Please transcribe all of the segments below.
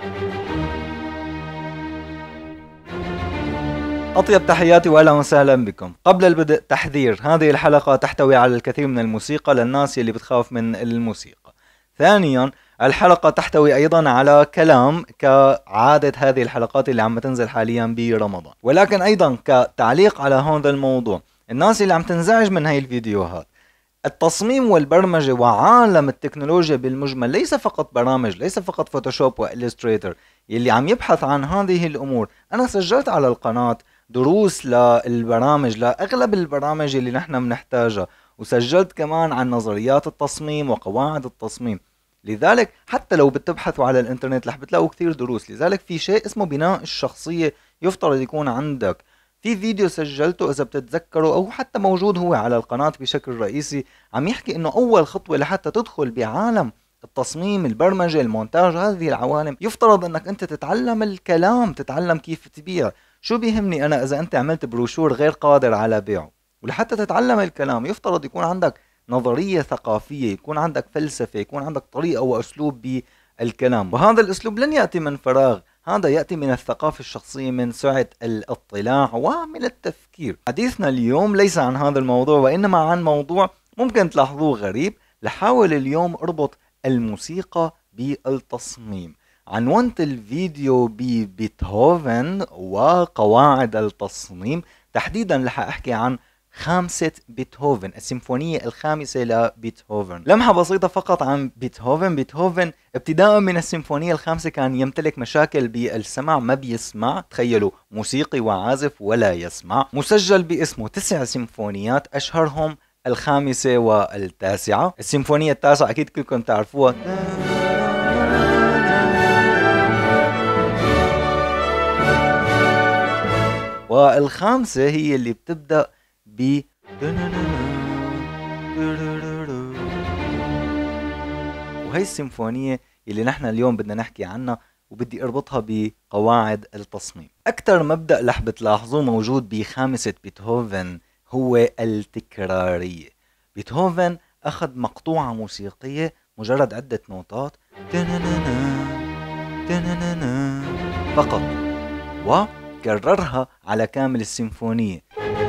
أطيب تحياتي وأهلا وسهلا بكم. قبل البدء تحذير: هذه الحلقة تحتوي على الكثير من الموسيقى للناس اللي بتخاف من الموسيقى. ثانيا، الحلقة تحتوي أيضا على كلام كعادة هذه الحلقات اللي عم تنزل حاليا برمضان. ولكن أيضا كتعليق على هذا الموضوع، الناس اللي عم تنزعج من هاي الفيديوهات، التصميم والبرمجة وعالم التكنولوجيا بالمجمل ليس فقط برامج، ليس فقط فوتوشوب وإليستريتور. يلي عم يبحث عن هذه الأمور، أنا سجلت على القناة دروس للبرامج، لأغلب البرامج اللي نحن بنحتاجها، وسجلت كمان عن نظريات التصميم وقواعد التصميم. لذلك حتى لو بتبحثوا على الانترنت رح بتلاقوا كثير دروس. لذلك في شيء اسمه بناء الشخصية يفترض يكون عندك. في فيديو سجلته إذا بتتذكروا، أو حتى موجود هو على القناة بشكل رئيسي، عم يحكي إنه أول خطوة لحتى تدخل بعالم التصميم، البرمجة، المونتاج، هذه العوالم، يفترض أنك أنت تتعلم الكلام، تتعلم كيف تبيع. شو بيهمني أنا إذا أنت عملت بروشور غير قادر على بيعه؟ ولحتى تتعلم الكلام يفترض يكون عندك نظرية ثقافية، يكون عندك فلسفة، يكون عندك طريقة وأسلوب بالكلام. وهذا الأسلوب لن يأتي من فراغ، هذا يأتي من الثقافة الشخصية، من سعة الاطلاع ومن التفكير. حديثنا اليوم ليس عن هذا الموضوع، وإنما عن موضوع ممكن تلاحظوه غريب. لحاول اليوم أربط الموسيقى بالتصميم. عنونت الفيديو ببيتهوفن وقواعد التصميم. تحديدا رح أحكي عن خامسة بيتهوفن، السيمفونية الخامسة لبيتهوفن. لمحة بسيطة فقط عن بيتهوفن. بيتهوفن ابتداء من السيمفونية الخامسة كان يمتلك مشاكل بالسمع، ما بيسمع. تخيلوا، موسيقي وعازف ولا يسمع. مسجل باسمه 9 سيمفونيات، أشهرهم الخامسة والتاسعة. السيمفونية التاسعة أكيد كلكم تعرفوها، والخامسة هي اللي بتبدأ ب وهي السيمفونية اللي نحن اليوم بدنا نحكي عنها، وبدي اربطها بقواعد التصميم. اكتر مبدأ رح بتلاحظوه موجود بخامسة بيتهوفن هو التكرارية. بيتهوفن اخذ مقطوعة موسيقية مجرد عدة نوتات فقط، وكررها على كامل السيمفونية،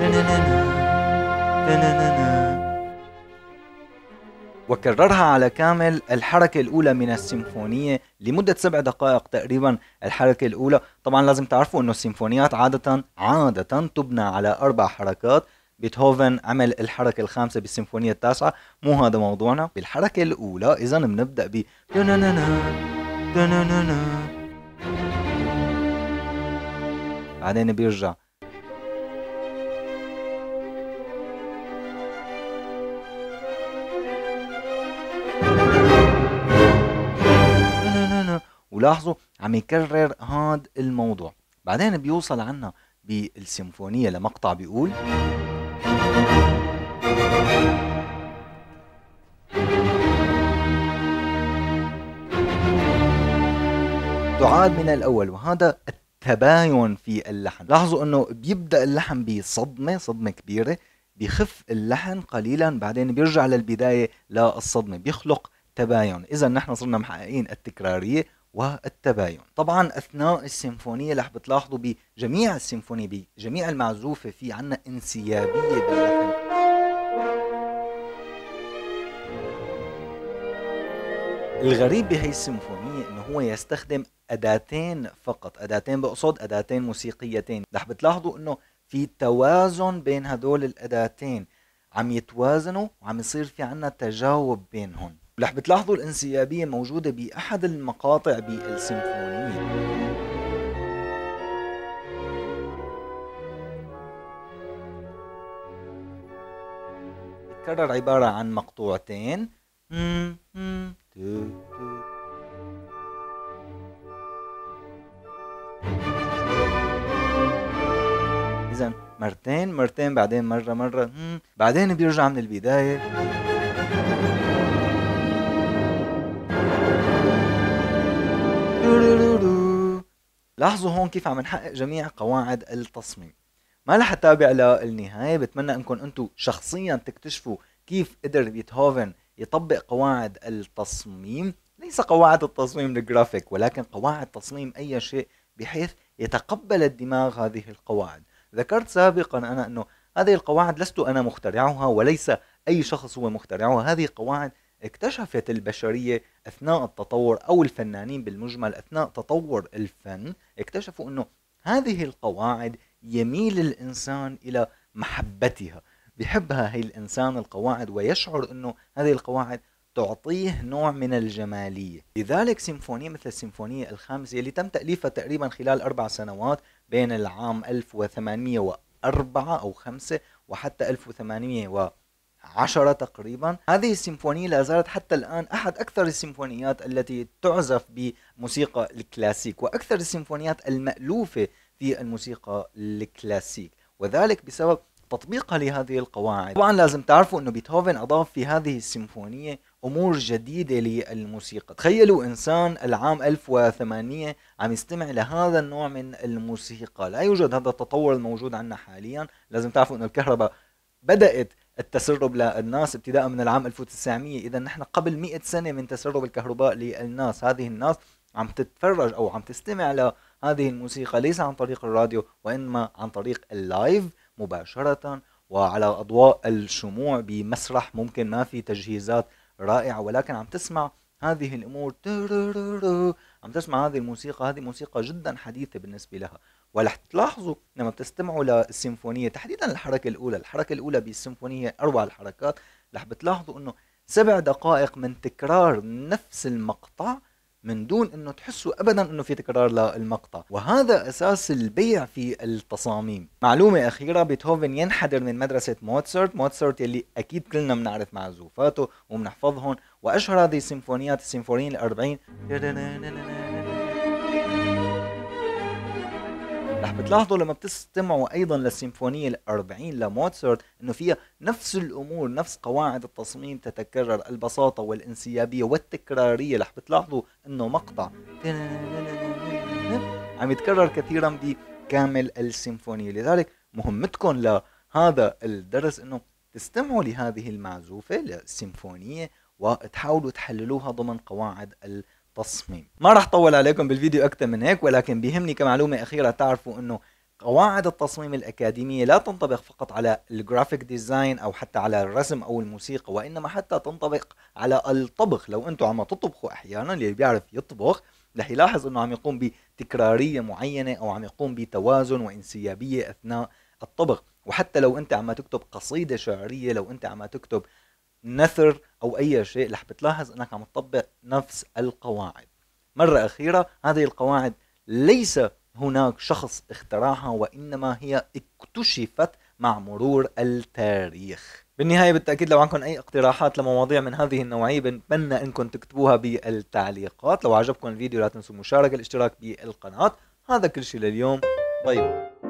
وكررها على كامل الحركة الأولى من السيمفونية لمدة 7 دقائق تقريبا. الحركة الأولى طبعا لازم تعرفوا أنه السيمفونيات عادة تبنى على 4 حركات. بيتهوفن عمل الحركة الخامسة بالسيمفونية التاسعة، مو هذا موضوعنا. بالحركة الأولى إذا بنبدأ ب بعدين بيرجع ولاحظوا عم يكرر هذا الموضوع. بعدين بيوصل عنا بالسيمفونية لمقطع بيقول تعاد من الأول، وهذا التباين في اللحن. لاحظوا أنه بيبدأ اللحن بصدمة كبيرة، بيخف اللحن قليلا، بعدين بيرجع للبداية للصدمة، بيخلق تباين. إذا نحن صرنا محققين التكرارية والتباين. طبعا أثناء السيمفونية رح بتلاحظوا بجميع السيمفونية، بجميع المعزوفة، في عنا انسيابية باللحن. الغريب بهي السيمفونية انه هو يستخدم اداتين فقط، اداتين بقصد اداتين موسيقيتين. رح بتلاحظوا انه في توازن بين هدول الاداتين، عم يتوازنوا وعم يصير في عنا تجاوب بينهم. رح بتلاحظوا الانسيابية موجودة بأحد المقاطع بالسيمفونية. بتكرر عبارة عن مقطوعتين، إذا مرتين بعدين مرة بعدين بيرجع من البداية. لاحظوا هون كيف عم نحقق جميع قواعد التصميم. ما رح اتابع للنهاية، بتمنى انكم انتم شخصيا تكتشفوا كيف قدر بيتهوفن يطبق قواعد التصميم ليس قواعد التصميم الجرافيك، ولكن قواعد تصميم أي شيء بحيث يتقبل الدماغ هذه القواعد. ذكرت سابقا أنا أنه هذه القواعد لست أنا مخترعها، وليس أي شخص هو مخترعها. هذه قواعد اكتشفت البشرية أثناء التطور، أو الفنانين بالمجمل أثناء تطور الفن اكتشفوا أنه هذه القواعد يميل الإنسان إلى محبتها، بيحبها هي الإنسان القواعد، ويشعر أنه هذه القواعد تعطيه نوع من الجمالية. لذلك سيمفونية مثل السيمفونية الخامسة اللي تم تأليفها تقريبا خلال 4 سنوات بين العام 1804 أو 5 وحتى 1810 تقريبا، هذه السيمفونية لا زالت حتى الآن أحد أكثر السيمفونيات التي تعزف بموسيقى الكلاسيك، وأكثر السيمفونيات المألوفة في الموسيقى الكلاسيك، وذلك بسبب تطبيقها لهذه القواعد. طبعا لازم تعرفوا انه بيتهوفن اضاف في هذه السيمفونية امور جديدة للموسيقى. تخيلوا انسان العام 1800 عم يستمع لهذا النوع من الموسيقى، لا يوجد هذا التطور الموجود عندنا حاليا. لازم تعرفوا انه الكهرباء بدأت التسرب للناس ابتداء من العام 1900، اذا نحن قبل 100 سنة من تسرب الكهرباء للناس. هذه الناس عم تتفرج او عم تستمع لهذه الموسيقى ليس عن طريق الراديو، وانما عن طريق اللايف مباشرة، وعلى أضواء الشموع بمسرح ممكن ما في تجهيزات رائعة، ولكن عم تسمع هذه الأمور، عم تسمع هذه الموسيقى. هذه موسيقى جدا حديثة بالنسبة لها. ورح تلاحظوا لما بتستمعوا للسيمفونية تحديدا الحركة الأولى بالسيمفونية، أروع الحركات، رح بتلاحظوا أنه 7 دقائق من تكرار نفس المقطع من دون انه تحسوا ابدا انه في تكرار للمقطع، وهذا اساس البيع في التصاميم. معلومة اخيرة، بيتهوفن ينحدر من مدرسة موتسارت يلي اكيد كلنا بنعرف معزوفاته وبنحفظهم، واشهر هذه السيمفونيات السيمفونية الأربعين. رح بتلاحظوا لما بتستمعوا ايضا للسيمفونية الأربعين لموتسارت انه فيها نفس الامور، نفس قواعد التصميم تتكرر، البساطة والانسيابية والتكرارية. رح بتلاحظوا انه مقطع عم يتكرر كثيرا بكامل السيمفونية. لذلك مهمتكم لهذا الدرس انه تستمعوا لهذه المعزوفة للسيمفونية وتحاولوا تحللوها ضمن قواعد التصميم. ما راح طول عليكم بالفيديو اكثر من هيك، ولكن بيهمني كمعلومة اخيرة تعرفوا انه قواعد التصميم الأكاديمية لا تنطبق فقط على الجرافيك ديزاين أو حتى على الرسم أو الموسيقى، وإنما حتى تنطبق على الطبخ. لو أنتم عم تطبخوا أحيانا، اللي بيعرف يطبخ رح يلاحظ أنه عم يقوم بتكرارية معينة أو عم يقوم بتوازن وانسيابية أثناء الطبخ. وحتى لو أنت عم تكتب قصيدة شعرية، لو أنت عم تكتب نثر أو أي شيء، رح بتلاحظ أنك عم تطبق نفس القواعد. مرة أخيرة، هذه القواعد ليس هناك شخص اخترعها، وإنما هي اكتشفت مع مرور التاريخ. بالنهاية بالتأكيد لو عندكم أي اقتراحات لمواضيع من هذه النوعية بنتمنى أنكم تكتبوها بالتعليقات. لو عجبكم الفيديو لا تنسوا المشاركة، الاشتراك بالقناة. هذا كل شيء لليوم. باي باي.